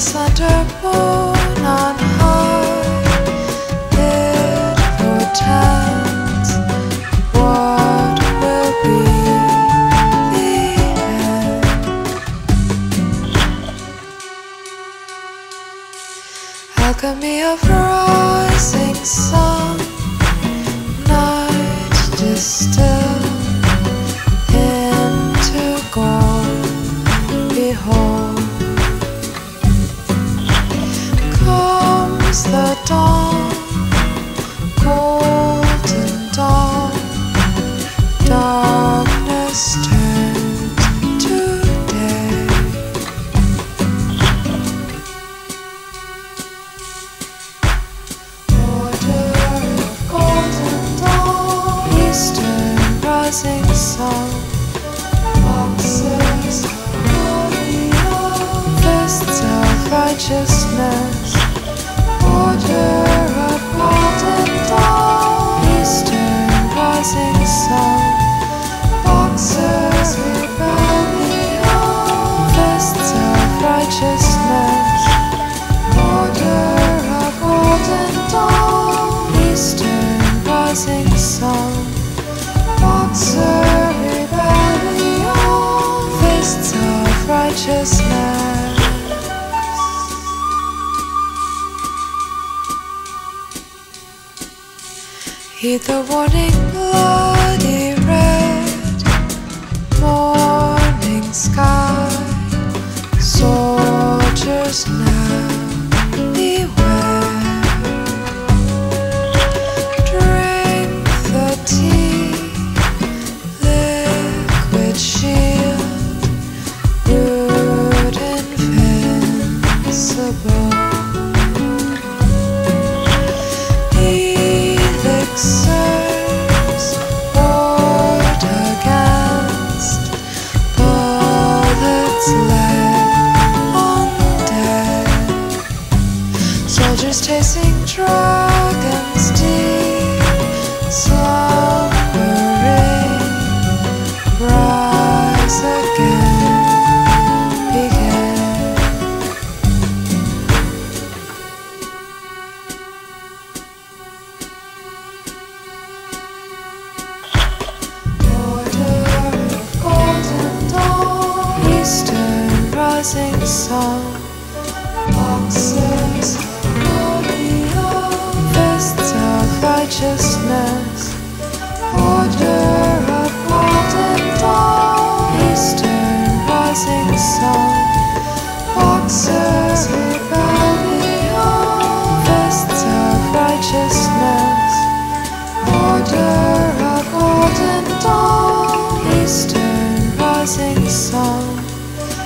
slender moon on high, it portends what will be the end. Alchemy of rising sun, night distilled into gold. Behold, comes the dawn, golden dawn. Darkness turns to day. Order of golden dawn, eastern rising sun. Boxes righteousness, order of golden dawn, eastern rising sun, boxers rebellion, fists of righteousness, order of golden dawn, eastern rising sun, boxer rebellion, fists of righteousness. Heed the warning, bloody red, morning sky, soldiers now beware. Drink the tea, liquid shield, root invincible. Elixirs ward against bullets led undead. Soldiers chasing dragons deep, slumbering, rise again, begin. Eastern rising sun, boxers of fists of righteousness, order of golden dawn, eastern rising sun, boxers rebellion, fists of righteousness, order of golden dawn, eastern rising sun,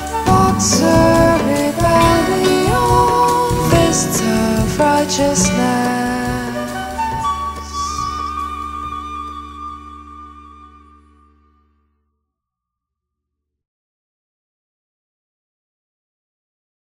boxer rebellion, fists of righteousness.